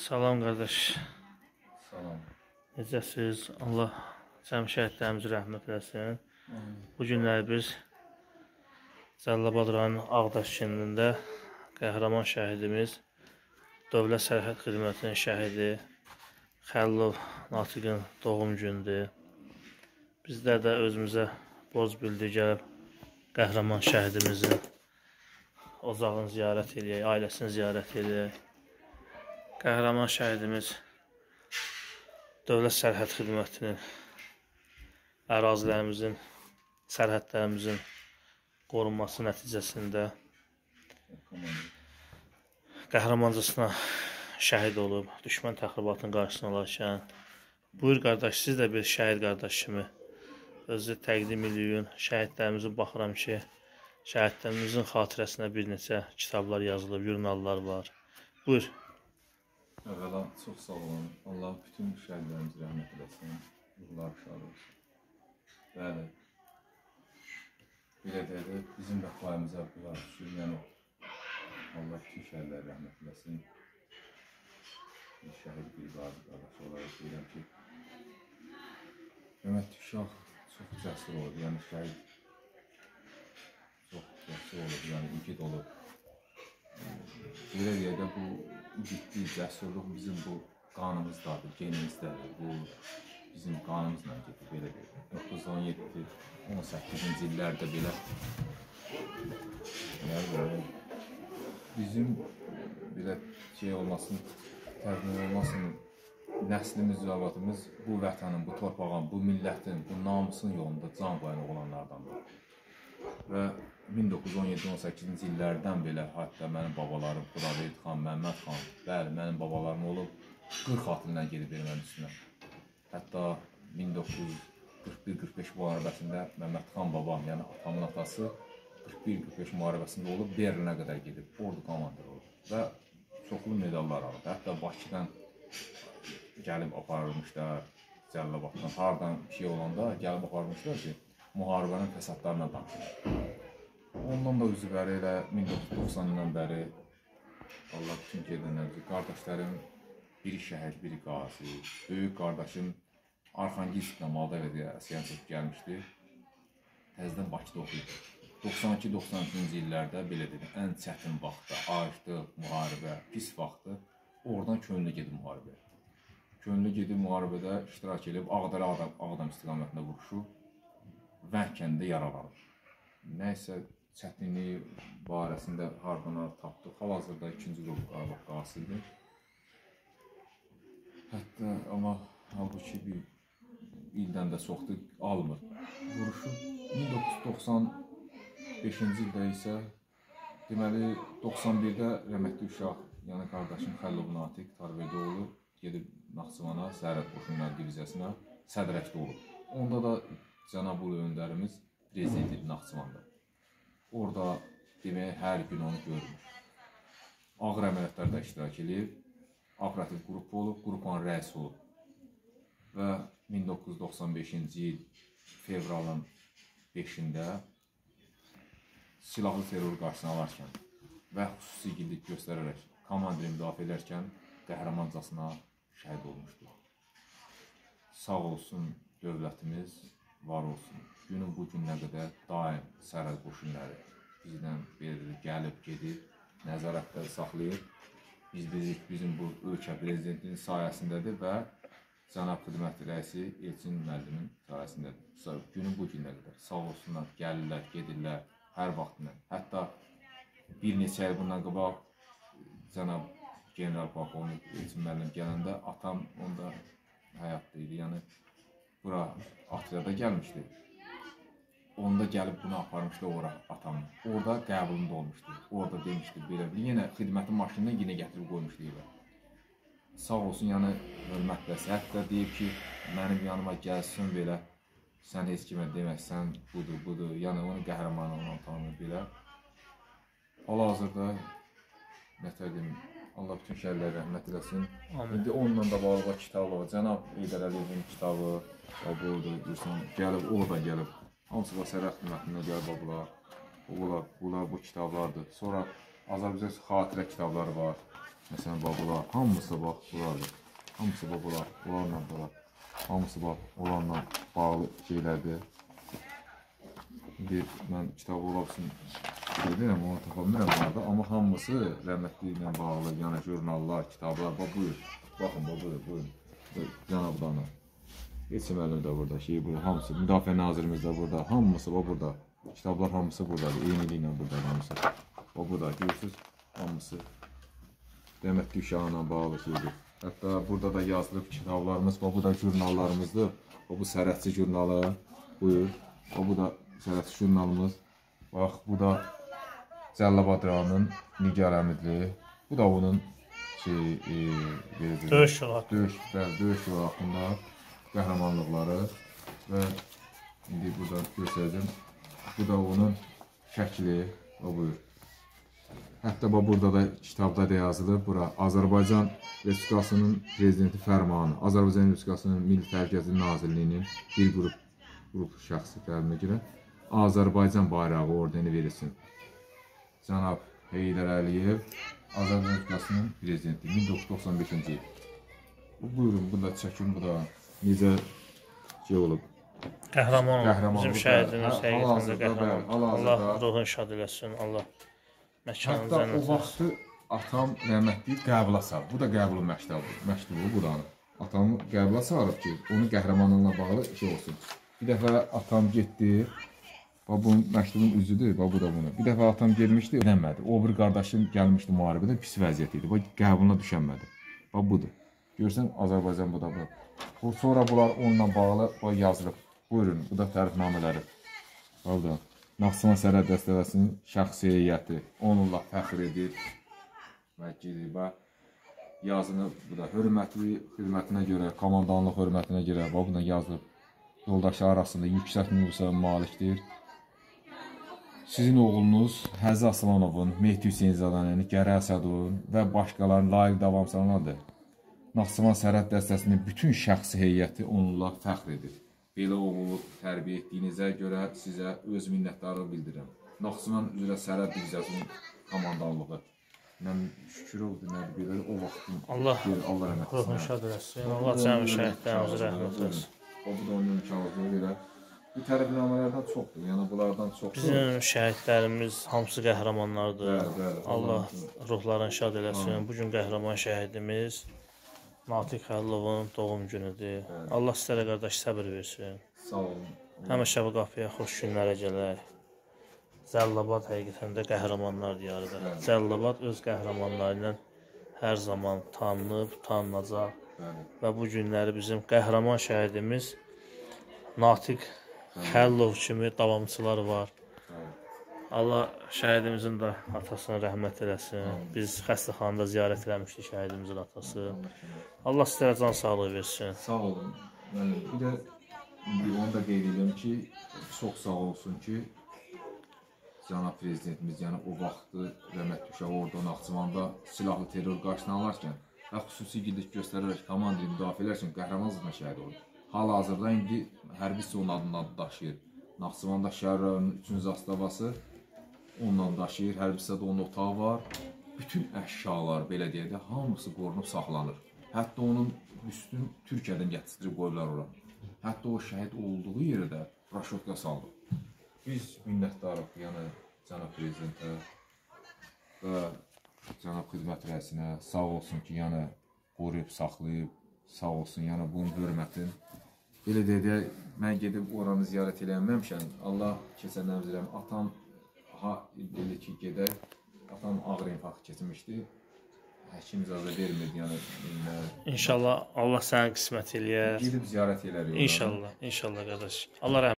Salam qardaş. Salam. Necəsiz? Allah cəm şəhidlərimizə rəhmət eləsin. Bu günləri biz Cəlilabad rayonunun Ağdaş kəndində qəhrəman şəhidimiz, Dövlət Sərhəd Xidmətinin şəhidi Xəlilov Natiqin doğum günüdür. Bizlər də özümüzə borc bildik, gəlib qəhrəman şəhidimizin ocağını ziyarət edək, ailəsini ziyarət edək. Qəhrəman şəhidimiz Dövlət Sərhəd Xidmətinin ərazilərimizin, sərhədlərimizin qorunması nəticəsində qəhrəmancasına şəhid olub, düşmən təxribatının qarşısını alarkən. Buyur qardaş, siz də bir şəhid qardaş kimi özü təqdim edin. Şəhidlərimizin baxıram ki, şəhidlərimizin xatirəsinə bir neçə kitablar yazılıb, jurnallar var. Buyur. Əvvəla çox sağ olun. Allah bütün şəhidlərimizə rəhmət eləsin. Ruhlar şad olsun. Bəli. Belə deyək, bizim də payımıza bunlar düşür. Yəni Allah bütün şəhidlərə rəhmət eləsin. Bir şəhid, bir qazi qardaş olaraq deyirəm ki, Mehmet uşaq çox cəsur olub. Yəni şəhid çox cəsur olub, yəni igid olub. Belə deyək də bu igidlik, cəsurluq bizim bu qanımızdadır, genimizdədir. Bu bizim qanımızla gedir, belə deyək. 917-18-ci illərdə belə bizim belə şey olmasın, təqdim olmasın, nəslimiz, zəvatımız bu vətənin, bu torpağın, bu millətin, bu namusun yolunda can qoyan oğlanlardandır. Və 1917-18-ci illərdən belə hətta mənim babalarım, Xudaverd xan, Məhəmməd xan, bəli, mənim babalarım olub 40 atından gedib erməni üstünə. Hətta 1941-45 müharibəsində Məhəmməd xan babam, yəni atamın atası 41-45 müharibəsində olub, Berlinə qədər gedib, ordu komandiri olub və çoxlu medallar alıb. Hətta Bakıdan gəlib aparılmışlar, Cəlilabaddan, haradan bir şey olanda gəlib aparılmışlar ki, müharibənin fəsadlarına danışır. Ondan da üzü bəri elə 1990-dan bəri Allah bütün gedənlərdir. Qardaşlarım, biri şəhid, biri qazi. Böyük qardaşım Arxangelskdən Moldaviyada əsgər çəkib gəlmişdi. Təzədən Bakıda oxuyub. 92-93-cü illərdə belə dedim, ən çətin vaxtda, aclıq, müharibə, pis vaxtı oradan könüllü gedib müharibəyə. Könüllü gedib müharibədə iştirak edib Ağdam istiqamətində vuruşub, Vəng kəndində yaralanıb. Nəysə çətinliyi barəsində hardana tapdıq. Hal-hazırda 2-ci Qarabağ qasıdır. Hətta amma halbuki bir ildən də çoxdur, almır. Vuruşub 1995-ci ildə isə deməli 91-də rəhmətli uşaq, yəni qardaşım Xəlilov Natiq Tarverdoğlu gedib Naxçıvana, Sərhəd Qoşunları diviziyasına sədrəkdə olub. Onda da Cənab ulu öndərimiz prezident idi Naxçıvanda. Orada demək hər gün onu görmür. Ağır əməliyyatlarda iştirak edib, operativ qrupu olub, qrupun rəisi olub. Və 1995-ci il fevralın 5-də silahlı terror qarşısına alarkən və xüsusi igidlik göstərərək komandiri müdafiə edərkən qəhrəmancasına şəhid olmuşdur. Sağ olsun dövlətimiz, var olsun. Günün bu gününə qədər daim sərhəd qoşunları bizdən gəlib, gedib, nəzarətdə saxlayıb. Biz bilirik, bizim bu ölkə prezidentinin sayəsindədir və Cənab Xidmət rəisi Elçin müəllimin sayəsindədir. Günün bu gününə qədər sağ olsunlar, gəlirlər, gedirlər, hər vaxtında. Hətta bir neçə il bundan qabaq Cənab General Polkovnik Elçin müəllim gələndə atam onda həyatda idi, yəni bura Atriyada gəlmişdi. Onda gəlib bunu aparmışdı ora atamın. Orada qəbulunda olmuşdu. Orada demişdi, belə yenə xidmətin maşınını yenə gətirib qoymuşdu evə. Sağ olsun, yəni hörmətləsi. Hətta deyib ki, mənim yanıma gəlsin belə, sən heç kimə deməsən, budur. Yəni onu qəhrəman olan tanır belə. Hal-hazırda nətər deyim, Allah bütün şəhidlərə rəhmət eləsin. İndi onunla da bağlı kitabı, Cənab Heydər Əliyevin kitabı, gəlib, orada gəlib. Hamısı var sərhəd xidmətində gəlib, bunlar bu kitablardır. Sonra Azərbaycan xatirə kitabları var. Məsələn, bax bunlar, hamısı bax, bunlardır. Hamısı bax, bunlarla bunlar. Hamısı bax, onlarla bağlı şeylərdir. İndi mən kitabı olabsın deyirəm, onu tapa bilmirəm bunlarda. Amma hamısı rəhmətli ilə bağlı, yəni jurnallar, kitablar, bax buyur. Baxın, bax buyurun. Cənab Dana. Heç müəllim də burada, şey burada, hamısı. Müdafiə Nazirimiz də burada, hamısı bax burada. Kitablar hamısı buradadır, eyniliklə burada hamısı. Bax burada, görürsünüz, hamısı. Rəhmətli uşağına bağlı şeydir. Hətta burada da yazılıb kitablarımız, bax bu da jurnallarımızdır. Bax bu sərhədçi jurnalı, buyur. Bax bu da sərhədçi jurnalımız. Bax bu da Cəllabad rayonunun Nigar Əmidli. Bu da onun döyüş yolu haqqında qəhrəmanlıqları və indi burada göstərəcəm. Bu da onun şəkli, o buyur. Hətta burada da kitabda da yazılıb, bura Azərbaycan Respublikasının Prezidenti Fərmanı, Azərbaycan Respublikasının Milli Təhlükəsizlik Nazirliyinin bir qrup şəxsiyyətlərinə görə Azərbaycan bayrağı ordeni verilsin. Cənab Heydər Əliyev, Azərbaycan Respublikasının Prezidenti 1995-ci il. Buyurun, bu da çəkin, bu da necə şey olub. Qəhrəman olub, bizim şəhidimiz həqiqətən də qəhrəman. Allah ruhunu şad eləsin, Allah məkanını hətta cənnət o vaxtı atam rəhmətli qəbula salıb. Bu da qəbul məktubu buranın. Atamı qəbula salıb ki, onun qəhrəmanlığına bağlı şey olsun. Bir dəfə atam getdi, bunun məktubun üzüdür, bu da bunu. Bir dəfə atam gelmişdi, ödənmədi. O bir qardaşım gəlmişdi müharibədə, pis vəziyyət idi. Qəbuluna düşənmədi. Budur. Görürsən, Azərbaycan bu da bu. Sonra bunlar onunla bağlı yazılıb. Buyurun, bu da tərifnamələri. Pardon. Naxçıvan Sərhəd Dəstəvəsinin şəxsi heyəti onunla fəxr edir. Yazını, bu da hörmətli xidmətinə görə, komandanlıq hörmətinə görə, buna yazılıb. Yoldaşlar arasında yüksək nüfusa malikdir. Sizin oğlunuz Həzzi Aslanovun, Mehdi Hüseynzadənin, Gərə Əsədovun və başqalarının layiq davamçılarınadır. Naxçıvan Sərhəd Dəstəsinin bütün şəxsi heyəti onunla fəxr edir. Belə oğulu tərbiyə etdiyinizə görə sizə öz minnətdarlıq bildirirəm. Naxçıvan üzrə Sərhəd Diviziyasının komandanlığı. Şükür oldu, nədir, belə o vaxtın. Allah rəhmət etsin. Ruhunu şad eləsin. Allah cəmi şəhidlərimizə rəhmət etsin. Bu da onun imkanlığına görə. Bu tərifnamələrdən çoxdur, yəni bunlardan çoxdur. Bizim şəhidlərimiz hamısı qəhrəmanlardır. Allah ruhlarını şad eləsin. Bugün qəhrəman şəhidimiz Natiq Xəllovun doğum günüdür. Allah sizlərə qardaş səbir versin. Sağ olun. Həmişə bu qapıya xoş günlərə gələk. Cəllabad həqiqətən də qəhrəmanlar diyarıdır. Cəllabad öz qəhrəmanları ilə hər zaman tanınıb, tanınacaq. Və bu günləri bizim qəhrəman şəhidimiz Natiq Xəllov kimi davamçılar var. Allah şəhidimizin də atasına rəhmət eləsin. Biz xəstəxanada ziyarət eləmişdik şəhidimizin atası. Allah sizlərə can sağlığı versin. Sağ olun. Bir də onu da qeyd edirəm ki, çox sağ olsun ki, cənab prezidentimiz, yəni o vaxtı rəhmətli uşaq orada Naxçıvanda silahlı terror qarşısına alarkən və xüsusi igidlik göstərərək komandiri müdafiələr üçün qəhrəmanlıqla şəhid oldu. Hal-hazırda indi hərbi hissə onun adından daşıyır. Naxçıvanda şəhər rayonunun 3-cü zastavası onunla daşıyır. Hərbi hissədə onun otağı var. Bütün əşyalar, belə deyək də, hamısı qorunub saxlanır. Hətta onun üstün Türkiyədən gətirib qoyurlar ora. Hətta o şəhid olduğu yerə də raşotka saldı. Biz minnətdarıq, yəni cənab prezidentə və cənab xidmət rəisinə sağ olsun ki, yəni qoruyub, saxlayıb, sağ olsun, yəni bunun hörmətin. Belə deyək, mən gedib oranı ziyarət eləməmişəm. Allah keçənlər bilirəm, atam belə ki, gedək, atam ağır infarkt keçmişdi. Həkim icazə vermirdi, yəni. İnşallah Allah sənə qismət eləyər. Gedib ziyarət elərik. İnşallah, inşallah qardaş. Allah rəhmət.